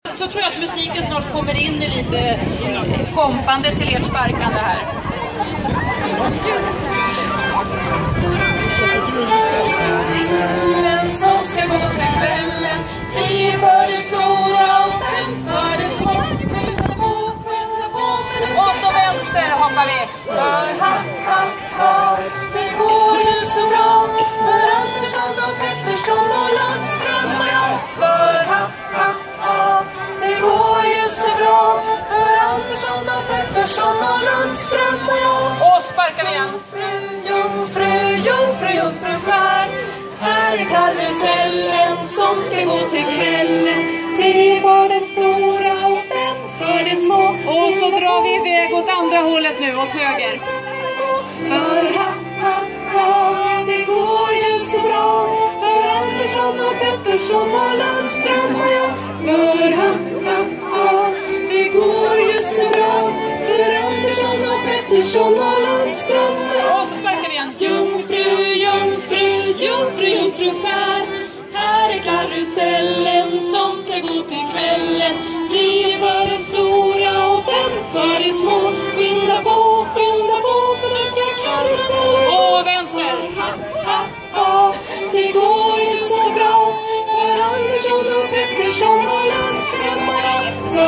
Så tror jag att musiken snart kommer in i lite kompande till ert sparkande här. Som ska gå till kvällen, 10 för det stora och 5 för det små. Skynda på, och så vänster hoppar vi. För ha, det går ju så bra. För Andersson och Pettersson och Lundström och jag. För ha, det går ju så bra. För Andersson och Pettersson och Lundström och jag. Och sparkar vi igen. Jungfru skär. Här är karusellen som ska gå till kvällen. 10 för det stora och 5 för det små. Och så drar vi iväg åt andra hållet nu, åt höger. För det går ju så bra. För Andersson och Pettersson och Lundström och jag. För det går ju så bra. För Andersson och Pettersson och Lundström och jag. Och så sparkar vi igen. Jungfru skär. Här är karusellen som ska gå till kvällen. 10 för det stora och 5 för det små. Skynda på, för nu ska karusellen. Och vänster. Det går ju så bra. För Andersson och Pettersson och Lundström och jag.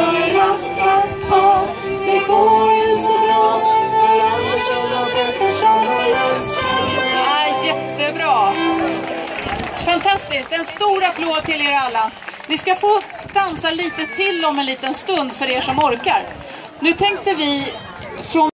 För det går ju så bra. För Andersson och Pettersson och Lundström och jag. Jättebra. Fantastiskt, en stor applåd till er alla. Ni ska få dansa lite till om en liten stund för er som orkar. Nu tänkte vi